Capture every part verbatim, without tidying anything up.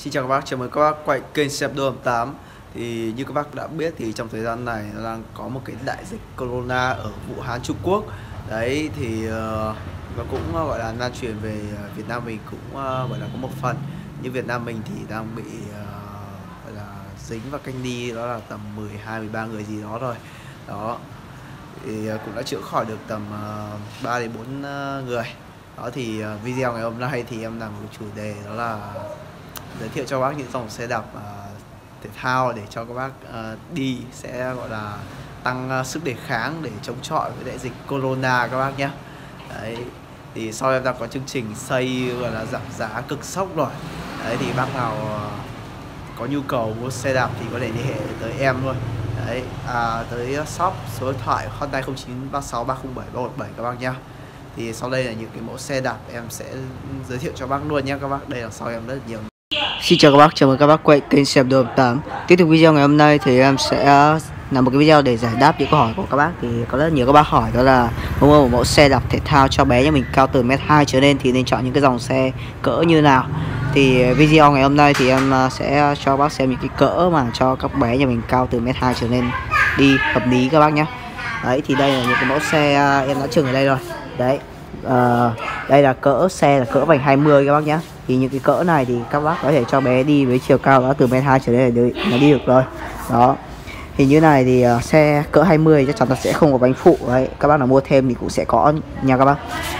Xin chào các bác, chào mừng các bác quay kênh xe đạp Đô tám. Thì như các bác đã biết thì trong thời gian này nó đang có một cái đại dịch Corona ở Vũ Hán, Trung Quốc. Đấy thì uh, nó cũng uh, gọi là lan truyền về uh, Việt Nam mình cũng uh, gọi là có một phần. Như Việt Nam mình thì đang bị uh, gọi là dính và cách ly đó là tầm mười hai mười ba người gì đó rồi. Đó. Thì uh, cũng đã chữa khỏi được tầm uh, ba đến bốn uh, người. Đó thì uh, video ngày hôm nay thì em làm một chủ đề đó là giới thiệu cho bác những dòng xe đạp uh, thể thao để cho các bác uh, đi sẽ gọi là tăng uh, sức đề kháng để chống chọi với đại dịch Corona các bác nhé. Đấy thì sau em đang có chương trình xây gọi là giảm giá cực sốc rồi. Đấy thì bác nào uh, có nhu cầu mua xe đạp thì có thể liên hệ tới em thôi. Đấy à, tới shop số điện thoại hotline không chín ba sáu ba không bảy ba một bảy các bác nhé. Thì sau đây là những cái mẫu xe đạp em sẽ giới thiệu cho bác luôn nhé các bác. Đây là sau em rất nhiều. Xin chào các bác, chào mừng các bác quay kênh xe đạp Đô tám. Tiếp tục video ngày hôm nay thì em sẽ làm một cái video để giải đáp những câu hỏi của các bác. Thì có rất nhiều các bác hỏi đó là muốn mua một mẫu xe đạp thể thao cho bé nhà mình cao từ mét hai trở lên thì nên chọn những cái dòng xe cỡ như nào. Thì video ngày hôm nay thì em sẽ cho bác xem những cái cỡ mà cho các bé nhà mình cao từ mét hai trở lên đi hợp lý các bác nhé. Đấy thì đây là những cái mẫu xe em đã chừng ở đây rồi. Đấy à, đây là cỡ xe là cỡ vành hai mươi các bác nhé. Thì những cái cỡ này thì các bác có thể cho bé đi với chiều cao đó từ mét hai trở lên để nó đi được rồi. Đó thì như này thì uh, xe cỡ hai mươi chắc chắn là sẽ không có bánh phụ. Đấy các bác nào mua thêm thì cũng sẽ có nha các bác.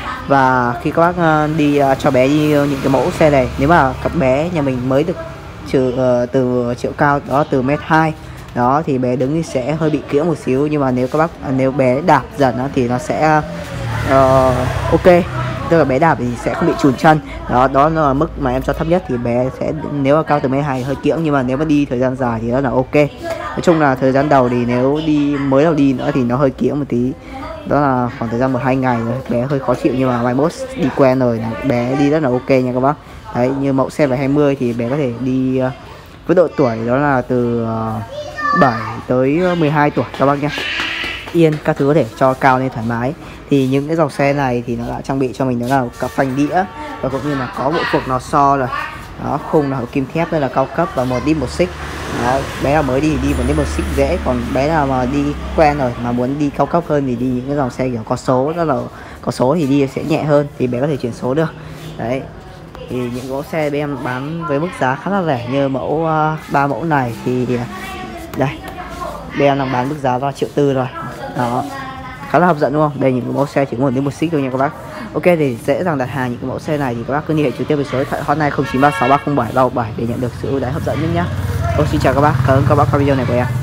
Và khi các bác uh, đi uh, cho bé đi những cái mẫu xe này, nếu mà các bé nhà mình mới được trừ uh, từ chiều cao đó từ mét hai đó thì bé đứng thì sẽ hơi bị kiễng một xíu, nhưng mà nếu các bác uh, nếu bé đạp dần đó, thì nó sẽ uh, ok, tức là bé đạp thì sẽ không bị chùn chân. Đó đó là mức mà em cho thấp nhất. Thì bé sẽ nếu mà cao từ mét hai hơi kiễng, nhưng mà nếu mà đi thời gian dài thì nó là ok. Nói chung là thời gian đầu thì nếu đi mới đầu đi nữa thì nó hơi kiễng một tí, đó là khoảng thời gian một hai ngày rồi bé hơi khó chịu, nhưng mà mai mốt đi quen rồi là bé đi rất là ok nha các bác. Đấy như mẫu xe vành hai mươi thì bé có thể đi uh, với độ tuổi đó là từ uh, bảy tới mười hai tuổi các bác nhé. Yên các thứ có thể cho cao lên thoải mái. Thì những cái dòng xe này thì nó đã trang bị cho mình đó là cả phanh đĩa và cũng như là có bộ phục lò xo rồi. Đó, khung là kim thép rất là cao cấp và một đít một xích. Đó, bé nào mới đi thì đi một đít một xích dễ, còn bé nào mà đi quen rồi mà muốn đi cao cấp hơn thì đi những cái dòng xe kiểu có số, rất là có số thì đi sẽ nhẹ hơn, thì bé có thể chuyển số được. Đấy thì những mẫu xe bên em bán với mức giá khá là rẻ, như mẫu ba uh, mẫu này thì đây bên em đang bán mức giá là triệu tư rồi. Đó khá là hấp dẫn đúng không? Đây những cái mẫu xe chỉ có một đến một xích thôi nha các bác. Ok, để dễ dàng đặt hàng những cái mẫu xe này thì các bác cứ liên hệ trực tiếp với số điện thoại hotline không chín ba sáu ba không bảy ba một bảy để nhận được sự ưu đãi hấp dẫn nhất nhé. Ô, xin chào các bác, cảm ơn các bác qua video này của em.